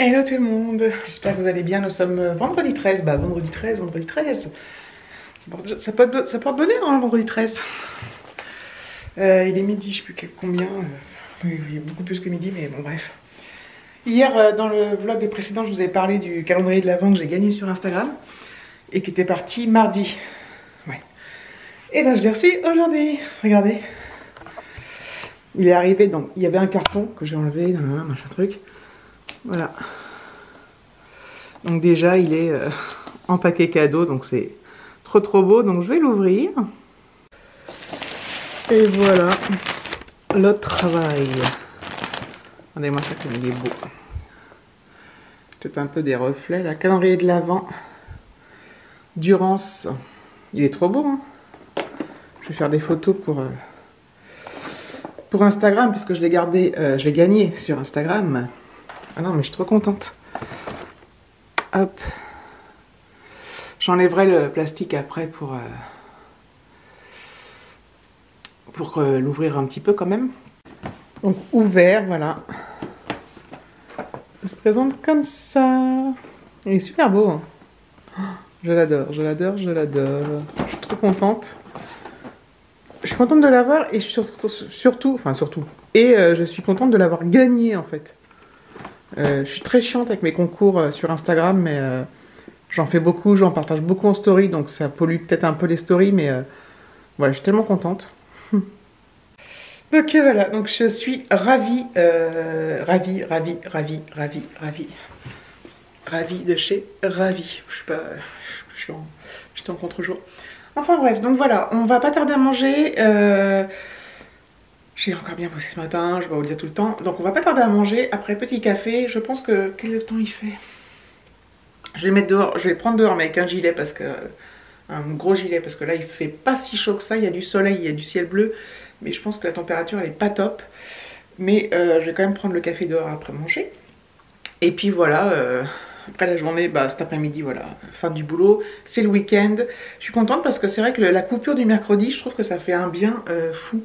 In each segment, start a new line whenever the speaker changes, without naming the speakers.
Hello tout le monde, j'espère que vous allez bien. Nous sommes vendredi 13, vendredi 13, vendredi 13. Ça porte bonheur, hein, vendredi 13. Il est midi, je sais plus combien. Oui, oui, beaucoup plus que midi, mais bon, bref. Hier, dans le vlog précédent, je vous ai parlé du calendrier de l'Avent que j'ai gagné sur Instagram et qui était parti mardi. Ouais. Et ben, je l'ai reçu aujourd'hui. Regardez. Il est arrivé, donc il y avait un carton que j'ai enlevé, machin truc. Voilà. Donc déjà, il est en paquet cadeau, donc c'est trop beau. Donc je vais l'ouvrir. Et voilà, le travail. Regardez-moi ça comme il est beau. Peut-être un peu des reflets. La calendrier de l'Avent. Durance. Il est trop beau, hein. Je vais faire des photos pour Instagram, puisque je l'ai gardé, je l'ai gagné sur Instagram. Ah non, mais je suis trop contente. Hop. J'enlèverai le plastique après pour l'ouvrir un petit peu quand même. Donc ouvert, voilà. Il se présente comme ça. Il est super beau, hein. Je l'adore, je l'adore, je l'adore. Je suis trop contente. Je suis contente de l'avoir et surtout. Et je suis contente de l'avoir gagné en fait. Je suis très chiante avec mes concours sur Instagram, mais j'en fais beaucoup, j'en partage beaucoup en story, donc ça pollue peut-être un peu les stories, mais voilà, je suis tellement contente. Ok, voilà, donc je suis ravie, ravie de chez Ravie. Je suis pas, j'étais en contre-jour. Enfin bref, donc voilà, on va pas tarder à manger. J'ai encore bien bossé ce matin, je vais vous le dire tout le temps. Donc on va pas tarder à manger. Après petit café, je pense que... Quel temps il fait? Je vais mettre dehors, je vais prendre dehors mais avec un gilet parce que... Un gros gilet parce que là il fait pas si chaud que ça. Il y a du soleil, il y a du ciel bleu. Mais je pense que la température elle est pas top. Mais je vais quand même prendre le café dehors après manger. Et puis voilà, après la journée, cet après-midi, voilà, fin du boulot, c'est le week-end. Je suis contente parce que c'est vrai que la coupure du mercredi, je trouve que ça fait un bien fou.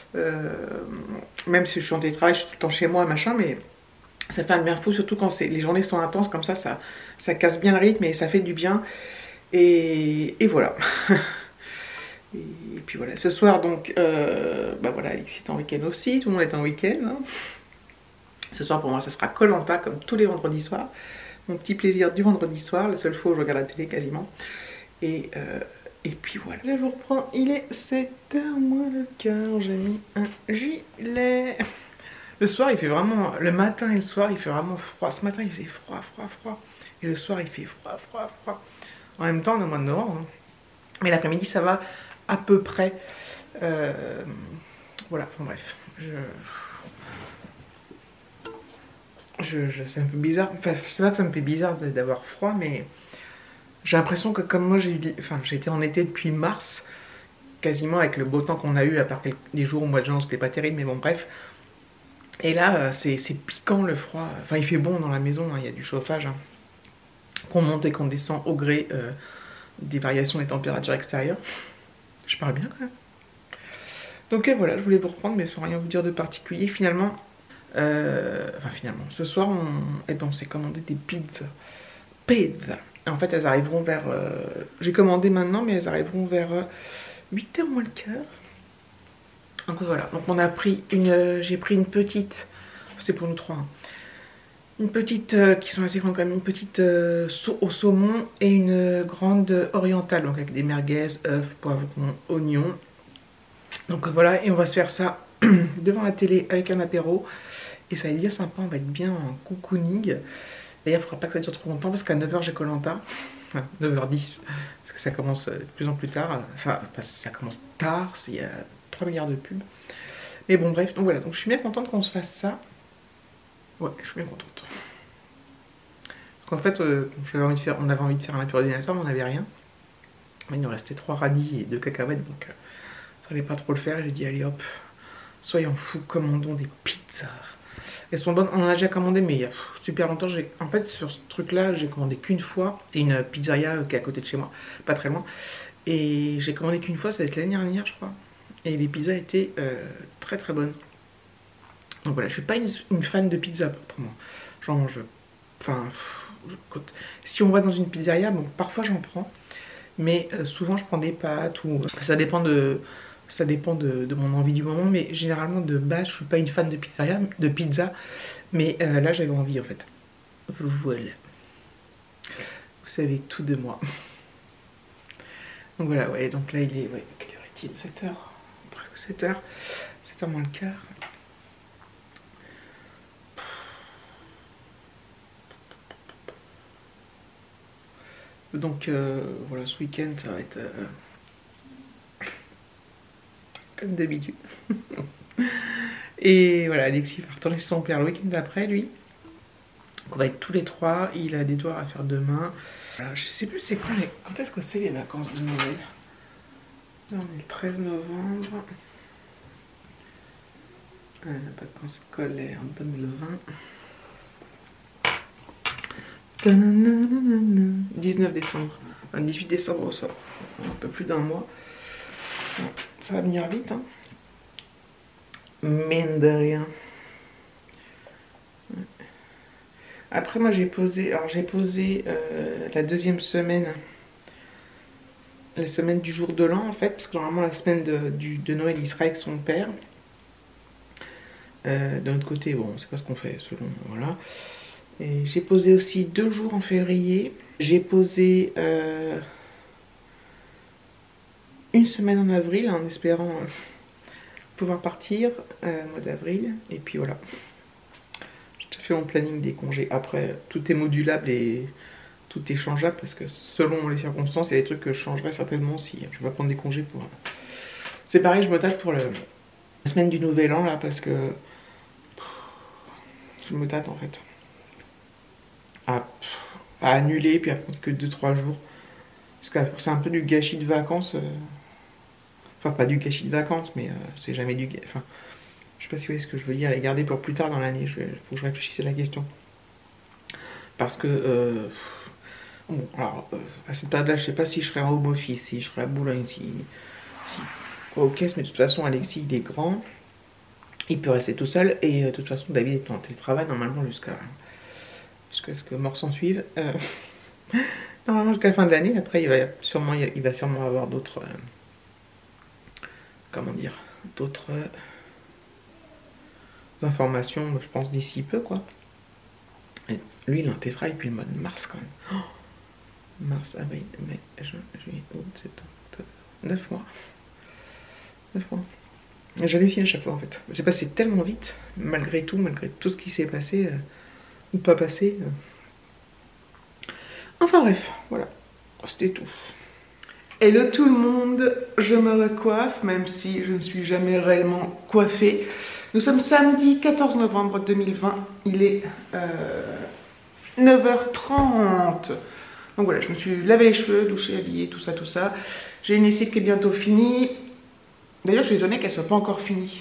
Même si je suis en télétravail, je suis tout le temps chez moi, machin, mais ça fait un bien fou, surtout quand les journées sont intenses comme ça casse bien le rythme et ça fait du bien. Et voilà. Et puis voilà, ce soir donc, voilà, Alexis est en week-end aussi, tout le monde est en week-end. Hein. Ce soir pour moi ça sera koh comme tous les vendredis soirs. Mon petit plaisir du vendredi soir, la seule fois où je regarde la télé quasiment. Et puis voilà, je vous reprends, il est 7h moins le quart, j'ai mis un gilet. Le soir il fait vraiment, le matin et le soir il fait vraiment froid. Ce matin il faisait froid. Et le soir il fait froid. En même temps on est au mois de novembre. Hein. Mais l'après-midi ça va à peu près. Voilà, enfin bref. Ça me fait bizarre, enfin c'est pas que ça me fait bizarre d'avoir froid, mais j'ai l'impression que comme moi j'ai été en été depuis mars, quasiment avec le beau temps qu'on a eu, à part les jours au mois de juin c'était pas terrible, mais bon bref. Et là c'est piquant le froid, enfin il fait bon dans la maison, hein, il y a du chauffage, hein, qu'on monte et qu'on descend au gré des variations des températures extérieures. Je parle bien quand même. Donc voilà, je voulais vous reprendre mais sans rien vous dire de particulier finalement. Finalement, ce soir, on s'est commandé des pizzas. En fait, elles arriveront vers... J'ai commandé maintenant, mais elles arriveront vers 8h moins le quart. Donc voilà, donc on a pris une... J'ai pris une petite... C'est pour nous trois. Hein. Une petite, qui sont assez grandes quand même, une petite au saumon et une grande orientale, donc avec des merguez, œufs, poivrons, oignons. Donc voilà, et on va se faire ça devant la télé avec un apéro. Et ça va être bien sympa, on va être bien en cocooning. D'ailleurs, il ne faudra pas que ça dure trop longtemps parce qu'à 9h j'ai koh. Enfin, 9h10, parce que ça commence de plus en plus tard. Enfin, ça commence tard, il y a 3 milliards de pubs. Mais bon, bref, donc voilà, donc je suis bien contente qu'on se fasse ça. Ouais, je suis bien contente. Parce qu'en fait, on avait envie de faire un apéro dînatoire, mais on n'avait rien. Il nous restait 3 radis et 2 cacahuètes, donc il fallait pas trop le faire. Et j'ai dit, allez hop, soyons fous, commandons des pizzas. Elles sont bonnes, on en a déjà commandé, mais il y a super longtemps. En fait, sur ce truc-là, j'ai commandé qu'une fois. C'est une pizzeria qui est à côté de chez moi, pas très loin. Et j'ai commandé qu'une fois, ça va être l'année dernière, je crois. Et les pizzas étaient très bonnes. Donc voilà, je suis pas une fan de pizza, autrement. J'en mange Enfin, si on va dans une pizzeria, bon, parfois j'en prends, mais souvent je prends des pâtes ou ça dépend de mon envie du moment, mais généralement de base je suis pas une fan de pizza, mais là j'avais envie en fait. Voilà, vous savez tout de moi. Donc voilà, ouais, donc là il est, ouais, quelle heure est-il? 7h, presque 7h, 7h moins le quart. Donc voilà, ce week-end ça va être comme d'habitude. Et voilà, Alexis va retourner chez son père le week-end d'après, lui. Donc on va être tous les trois, il a des devoirs à faire demain. Voilà, je sais plus c'est quand est-ce que c'est les vacances de Noël. Là, on est le 13 novembre. Les vacances scolaires 2020. 19 décembre. Enfin, 18 décembre au sort. Un peu plus d'un mois. Bon, ça va venir vite, hein. Mine de rien. Après, moi, j'ai posé la deuxième semaine, la semaine du jour de l'an, en fait, parce que normalement, la semaine de Noël, il sera avec son père. D'un autre côté, bon, on sait pas ce qu'on fait, selon, voilà. Et j'ai posé aussi 2 jours en février. J'ai posé une semaine en avril, en espérant pouvoir partir au mois d'avril. Et puis voilà. J'ai fait mon planning des congés. Après, tout est modulable et tout est changeable parce que selon les circonstances, il y a des trucs que je changerai certainement si je vais prendre des congés pour... C'est pareil, je me tâte pour la semaine du Nouvel An là parce que je me tâte en fait à annuler puis à prendre que 2-3 jours. Parce que c'est un peu du gâchis de vacances. Enfin, pas du gâchis de vacances, mais c'est jamais du... Enfin, je sais pas si vous voyez ce que je veux dire, les garder pour plus tard dans l'année. Il faut que je réfléchisse à la question. Parce que... bon, alors, à cette période-là, je sais pas si je serai en home office, si je serai à Boulogne, si quoi aux caisses, mais de toute façon, Alexis, il est grand. Il peut rester tout seul. Et de toute façon, David est en télétravail, normalement, jusqu'à ce que mort s'en suive. Normalement, jusqu'à la fin de l'année. Après, il va sûrement avoir d'autres... comment dire, d'autres informations, je pense, d'ici peu, quoi. Et lui, il est en tétra depuis le mois de mars, quand même. Oh, mars, avril, mai, juin, juillet, août, septembre, octobre. 9 mois. 9 mois. J'hallucine à chaque fois, en fait. C'est passé tellement vite, malgré tout ce qui s'est passé, ou pas passé. Enfin bref, voilà. C'était tout. Hello tout le monde, je me recoiffe, même si je ne suis jamais réellement coiffée. Nous sommes samedi 14 novembre 2020, il est 9h30. Donc voilà, je me suis lavé les cheveux, douché, habillé, tout ça, tout ça. J'ai une lessive qui est bientôt finie. D'ailleurs, je suis étonnée qu'elle soit pas encore finie.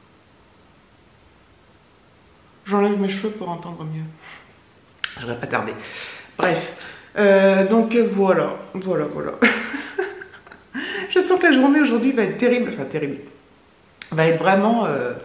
J'enlève mes cheveux pour entendre mieux. Je vais pas tarder. Bref, donc voilà. Je sens que la journée aujourd'hui va être terrible, enfin terrible, va être vraiment,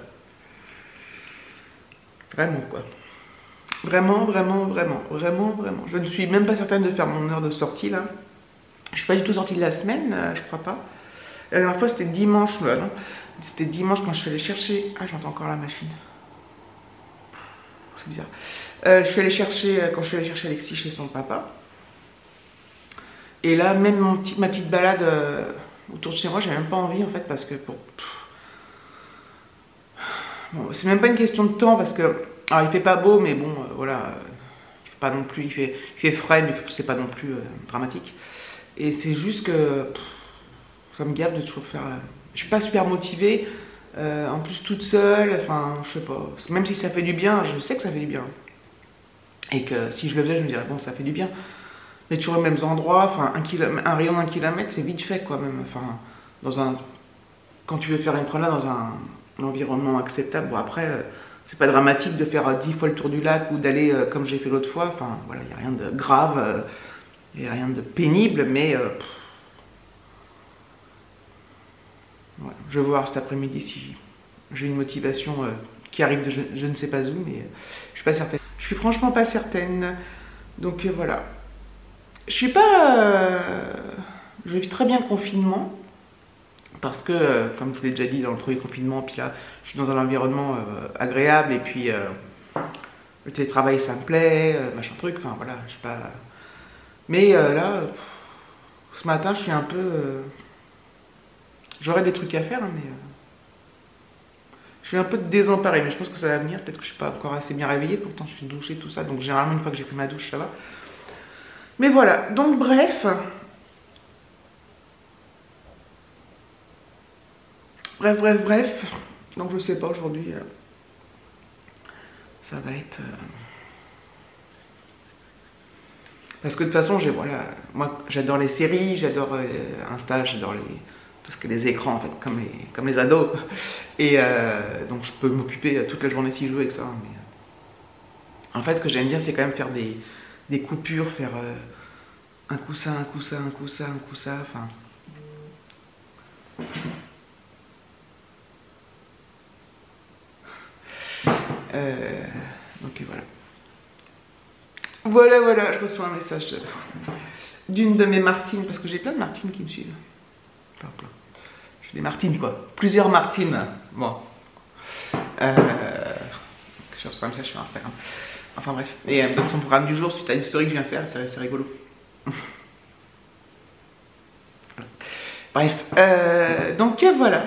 vraiment quoi. Vraiment. Je ne suis même pas certaine de faire mon heure de sortie là. Je suis pas du tout sortie de la semaine, je crois pas. La dernière fois c'était dimanche, non. C'était dimanche quand je suis allée chercher... Ah, j'entends encore la machine. C'est bizarre. Quand je suis allée chercher Alexis chez son papa. Et là, même ma petite balade autour de chez moi, j'avais même pas envie en fait parce que bon, c'est même pas une question de temps parce que alors il fait pas beau, mais bon, voilà, il fait pas non plus, il fait frais, mais c'est pas non plus dramatique. Et c'est juste que ça me gave de toujours faire. Je suis pas super motivée, en plus toute seule, enfin, je sais pas. Même si ça fait du bien, je sais que ça fait du bien. Et que si je le faisais, je me dirais bon, ça fait du bien. Mais toujours aux mêmes endroits, enfin un rayon d'1 kilomètre, c'est vite fait quoi même. Enfin, quand tu veux faire une promenade dans un environnement acceptable, bon après, c'est pas dramatique de faire 10 fois le tour du lac ou d'aller comme j'ai fait l'autre fois. Enfin voilà, il n'y a rien de grave, il n'y a rien de pénible, mais ouais, je vais voir cet après-midi si j'ai une motivation qui arrive de je ne sais pas où, mais je suis pas certaine. Je Je suis franchement pas certaine. Donc voilà. Je suis pas... je vis très bien le confinement. Parce que, comme je vous l'ai déjà dit dans le premier confinement, puis là, je suis dans un environnement agréable. Et puis, le télétravail, ça me plaît, machin truc. Enfin voilà, je suis pas... Mais là, ce matin, je suis un peu... J'aurais des trucs à faire, hein, mais... je suis un peu désemparée, mais je pense que ça va venir. Peut-être que je suis pas encore assez bien réveillée. Pourtant, je suis douchée, tout ça. Donc, généralement, une fois que j'ai pris ma douche, ça va. Mais voilà. Donc, bref. Bref. Donc, je sais pas, aujourd'hui, ça va être... Parce que de toute façon, voilà, moi, j'adore les séries, j'adore Insta, j'adore tout ce qui est les écrans, en fait, comme les ados. Et donc, je peux m'occuper toute la journée si je veux avec ça. Mais, en fait, ce que j'aime bien, c'est quand même faire des coupures, faire un coup ça, un coup ça, un coup ça, un coup ça, enfin... donc voilà. Voilà, je reçois un message d'une de mes Martines, parce que j'ai plein de Martines qui me suivent. Enfin, plein. J'ai des Martines, quoi. Plusieurs Martines. Bon. Je reçois un message sur Instagram. Enfin bref. Et elle me donne son programme du jour suite à une story que je viens faire, c'est rigolo. Bref. Donc voilà.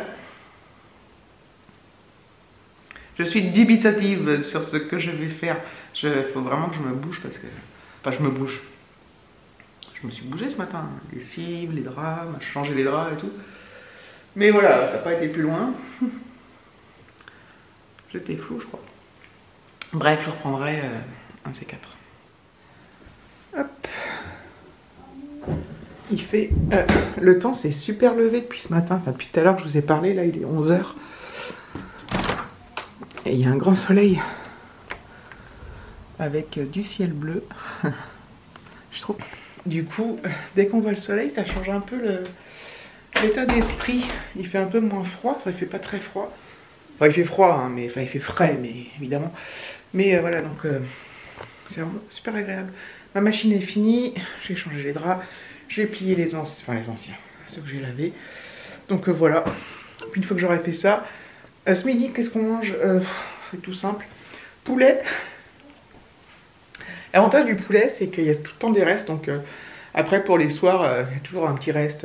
Je suis dubitative sur ce que je vais faire. Il faut vraiment que je me bouge parce que... Enfin, je me bouge. Je me suis bougé ce matin. Les cibles, les draps, changer les draps et tout. Mais voilà, ça n'a pas été plus loin. J'étais flou, je crois. Bref, je reprendrai un de ces quatre. Hop. Il fait... le temps s'est super levé depuis ce matin. Enfin, depuis tout à l'heure que je vous ai parlé. Là, il est 11 h. Et il y a un grand soleil. Avec du ciel bleu. Je trouve. Du coup, dès qu'on voit le soleil, ça change un peu l'état d'esprit. Il fait un peu moins froid. Enfin, il fait pas très froid. Enfin, il fait froid, hein, mais enfin, il fait frais, mais évidemment. Mais voilà, donc c'est vraiment super agréable. Ma machine est finie. J'ai changé les draps. J'ai plié les anciens, ceux que j'ai lavés. Donc voilà. Puis une fois que j'aurai fait ça, ce midi, qu'est-ce qu'on mange? C'est tout simple. Poulet. L'avantage du poulet, c'est qu'il y a tout le temps des restes. Donc après, pour les soirs, il y a toujours un petit reste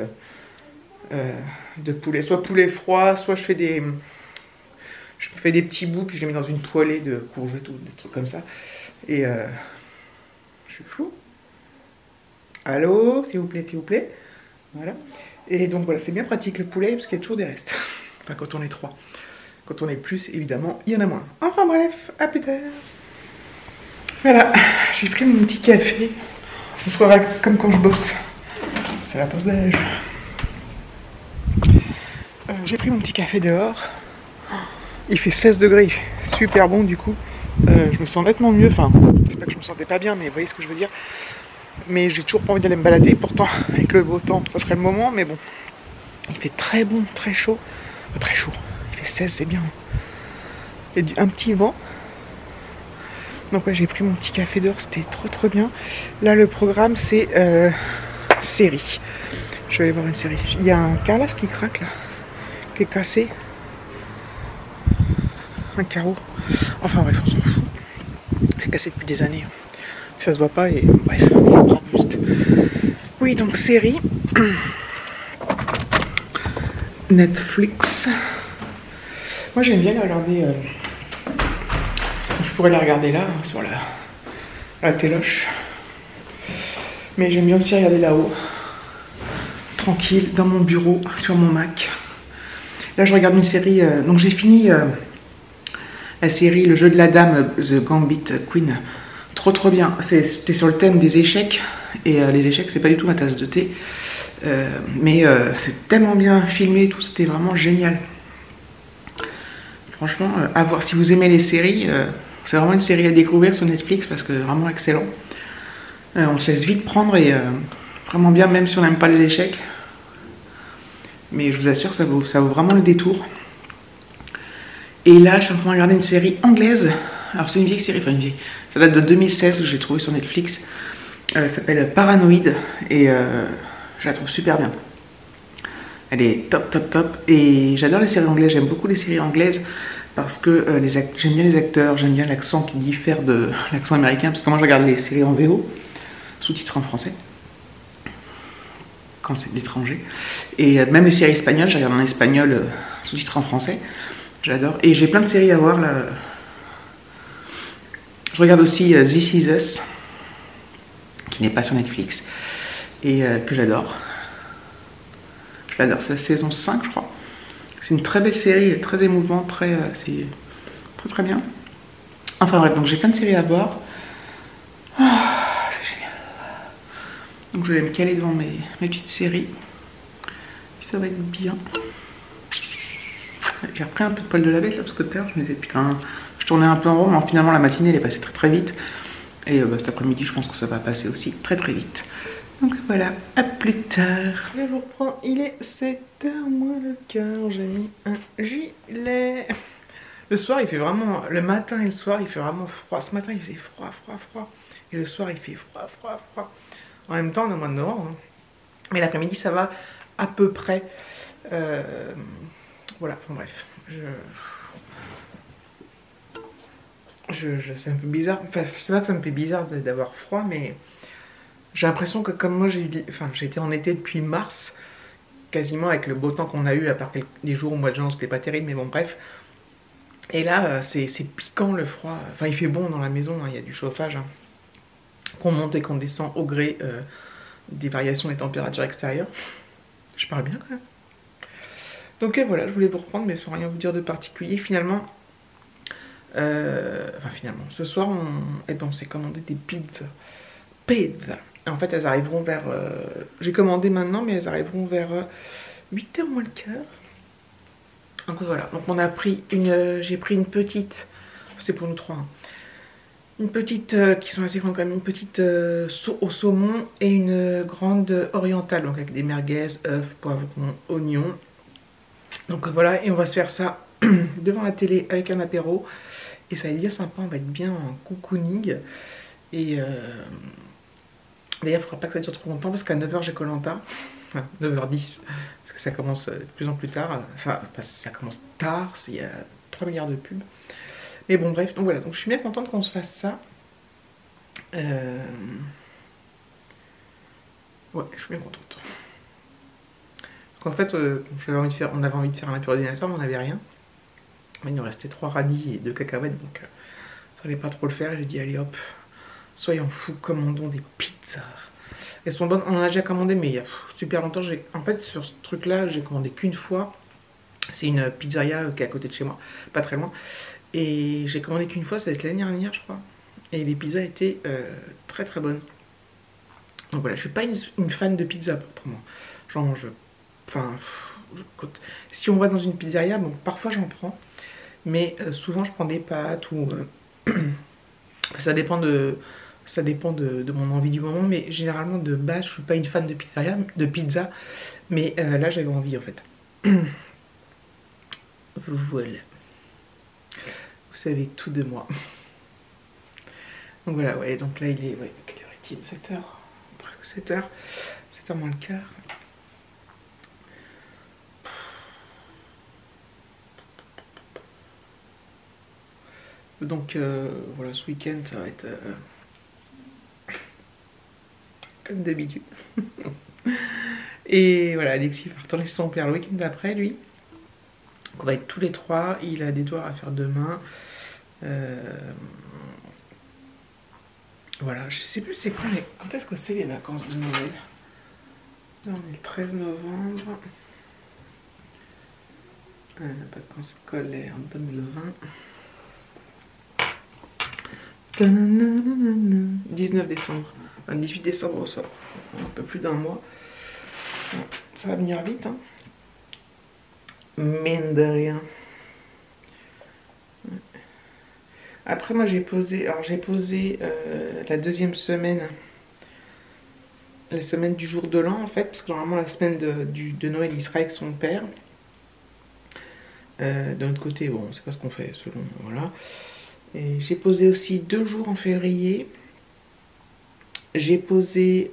de poulet. Soit poulet froid, soit je me fais des petits bouts, puis je les mets dans une poêlée de courgettes ou des trucs comme ça. Et je suis flou. Allô, s'il vous plaît. Voilà. Et donc voilà, c'est bien pratique le poulet, parce qu'il y a toujours des restes. Enfin, quand on est 3. Quand on est plus, évidemment, il y en a moins. Enfin bref, à plus tard. Voilà, j'ai pris mon petit café. On se croirait comme quand je bosse. C'est la pause d'âge. J'ai pris mon petit café dehors. Il fait 16 degrés. Super bon du coup. Je me sens nettement mieux. Enfin, c'est pas que je me sentais pas bien, mais vous voyez ce que je veux dire. Mais j'ai toujours pas envie d'aller me balader. Pourtant, avec le beau temps, ça serait le moment. Mais bon, il fait très bon, très chaud. Très chaud. Il fait 16, c'est bien. Il y a un petit vent. Donc ouais, j'ai pris mon petit café dehors, c'était trop bien. Là, le programme, c'est série. Je vais aller voir une série. Il y a un carrelage qui craque là, qui est cassé. Un carreau. Enfin bref, on s'en fout. C'est cassé depuis des années. Ça se voit pas et bref, ça prend juste. Oui, donc série. Netflix. Moi, j'aime bien la regarder... Je pourrais la regarder là, hein, sur la téloche. Mais j'aime bien aussi regarder là-haut. Tranquille, dans mon bureau, sur mon Mac. Là, je regarde une série... donc, j'ai fini la série Le jeu de la dame, The Gambit Queen. Trop bien. C'était sur le thème des échecs. Et les échecs, c'est pas du tout ma tasse de thé. Mais c'est tellement bien filmé, tout. C'était vraiment génial. Franchement, à voir. Si vous aimez les séries... c'est vraiment une série à découvrir sur Netflix parce que vraiment excellent. On se laisse vite prendre et vraiment bien, même si on n'aime pas les échecs. Mais je vous assure, ça vaut vraiment le détour. Et là, je suis en train de regarder une série anglaise. Alors c'est une vieille série, enfin une vieille. Ça date de 2016 que j'ai trouvé sur Netflix. Elle s'appelle Paranoid et je la trouve super bien. Elle est top, top, top. Et j'adore les séries anglaises, j'aime beaucoup les séries anglaises parce que j'aime bien les acteurs, j'aime bien l'accent qui diffère de l'accent américain. Parce que moi je regarde les séries en VO, sous-titrées en français, quand c'est de l'étranger. Et même les séries espagnoles, je regarde en espagnol, sous-titrées en français. J'adore. Et j'ai plein de séries à voir là. Je regarde aussi This Is Us, qui n'est pas sur Netflix, et que j'adore. Je l'adore, c'est la saison 5, je crois. C'est une très belle série, très émouvante, c'est très très bien. Enfin bref, donc j'ai plein de séries à voir. Ah, c'est génial. Donc je vais me caler devant mes petites séries. Puis ça va être bien. J'ai repris un peu de poil de la bête là, parce que tout à l'heure je me disais putain, je tournais un peu en rond, mais finalement la matinée elle est passée très très vite. Et cet après-midi je pense que ça va passer aussi très très vite. Donc voilà, à plus tard. Je vous reprends, il est 7h moins le quart, j'ai mis un gilet. Le soir il fait vraiment, le matin et le soir il fait vraiment froid. Ce matin il faisait froid, froid, froid. Et le soir il fait froid, froid, froid. En même temps on est au mois de novembre. Hein. Mais l'après-midi ça va à peu près. Voilà, enfin bref. C'est un peu bizarre. Enfin, c'est pas que ça me fait bizarre d'avoir froid, mais j'ai l'impression que comme moi j'ai été en été depuis mars, quasiment avec le beau temps qu'on a eu, à part les jours au mois de juin, c'était pas terrible, mais bon bref. Et là, c'est piquant le froid. Enfin, il fait bon dans la maison, hein, il y a du chauffage. Hein, qu'on monte et qu'on descend au gré des variations des températures extérieures. Je parle bien quand même. Donc voilà, je voulais vous reprendre, mais sans rien vous dire de particulier. Finalement, ce soir, on s'est commandé des pizzas. En fait, elles arriveront vers... j'ai commandé maintenant, mais elles arriveront vers 8h moins le quart. Donc voilà, donc on a pris j'ai pris une petite... C'est pour nous trois. Hein. Une petite, qui sont assez grandes quand même, une petite au saumon et une grande orientale, donc avec des merguez, œufs, poivrons, oignons. Donc voilà, et on va se faire ça devant la télé avec un apéro. Et ça va être bien sympa, on va être bien en cocooning. Et d'ailleurs, il ne faudra pas que ça dure trop longtemps parce qu'à 9h j'ai Koh-Lanta. Enfin, 9h10, parce que ça commence de plus en plus tard. Enfin, ça commence tard, il y a 3 milliards de pubs. Mais bon, bref, donc voilà, donc je suis bien contente qu'on se fasse ça. Ouais, je suis bien contente. Parce qu'en fait, on avait envie de faire un apéro dînatoire, mais on n'avait rien. Il nous restait 3 radis et 2 cacahuètes, donc il fallait pas trop le faire. Et j'ai dit, allez hop, soyons fous, commandons des pizzas. Elles sont bonnes, on en a déjà commandé, mais il y a super longtemps. En fait, sur ce truc-là, j'ai commandé qu'une fois. C'est une pizzeria qui est à côté de chez moi, pas très loin. Et j'ai commandé qu'une fois, ça va être l'année dernière, je crois. Et les pizzas étaient très très bonnes. Donc voilà, je suis pas une fan de pizza, pourtant. J'en mange. Enfin, si on va dans une pizzeria, bon, parfois j'en prends. Mais souvent je prends des pâtes ou... ça dépend de mon envie du moment. Mais généralement de base, je suis pas une fan de pizza. Mais là j'avais envie en fait. Voilà. Vous savez tout de moi. Donc voilà, ouais, donc là il est... Ouais, quelle heure est-il? 7h. Presque 7h. 7h moins le quart. Donc voilà, ce week-end ça va être comme d'habitude. Et voilà, Alexis va retourner chez son père le week-end d'après, lui. Donc on va être tous les trois. Il a des devoirs à faire demain. Voilà, je sais plus c'est quand est-ce que c'est les vacances de Noël. Là, on est le 13 novembre. Vacances scolaires 2020. 19 décembre. Enfin, 18 décembre au sort. Un peu plus d'un mois. Ça va venir vite, hein. Mine de rien. Après, moi, j'ai posé la deuxième semaine. La semaine du jour de l'an, en fait. Parce que normalement, la semaine de Noël, il sera avec son père. D'un autre côté, bon, on sait pas ce qu'on fait selon... Voilà. Et j'ai posé aussi 2 jours en février. J'ai posé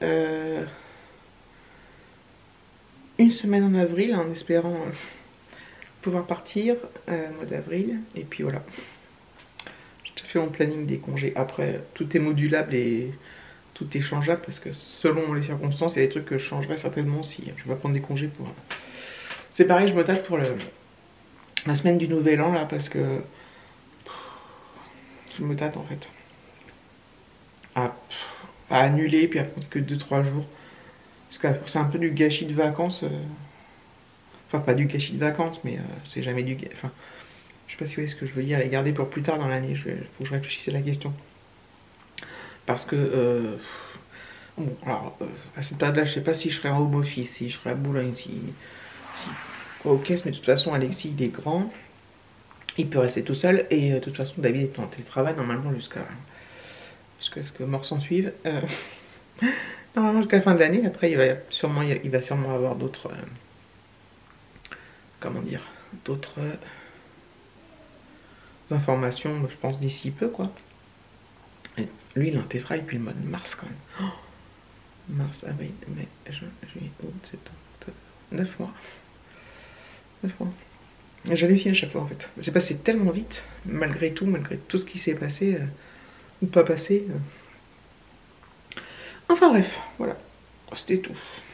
une semaine en avril en espérant pouvoir partir au mois d'avril. Et puis voilà. J'ai déjà fait mon planning des congés. Après, tout est modulable et tout est changeable parce que selon les circonstances, il y a des trucs que je changerai certainement si je vais prendre des congés pour. C'est pareil, je me tâte pour la semaine du Nouvel An là parce que je me tâte en fait à, à annuler puis à prendre que 2-3 jours. Parce que c'est un peu du gâchis de vacances. Enfin, pas du gâchis de vacances, mais c'est jamais du. Enfin, je sais pas si vous voyez ce que je veux dire. Les garder pour plus tard dans l'année. Faut que je réfléchisse à la question. Parce que. Bon, alors, à cette période-là, je sais pas si je serai en home office, si je serai à Boulogne, si quoi aux caisses, mais de toute façon, Alexis, il est grand. Il peut rester tout seul. Et de toute façon, David est en télétravail normalement jusqu'à ce que mort s'en suive. Normalement jusqu'à la fin de l'année. Après, il va sûrement avoir d'autres. Comment dire, d'autres informations, je pense, d'ici peu, quoi. Et lui, il est en tétra et puis le mois de mars, quand même. Oh, mars, avril, mai, juin, juillet, août, septembre, octobre. 9 mois. 9 mois. J'hallucine à chaque fois, en fait. C'est passé tellement vite, malgré tout ce qui s'est passé, ou pas passé. Enfin bref, voilà. C'était tout.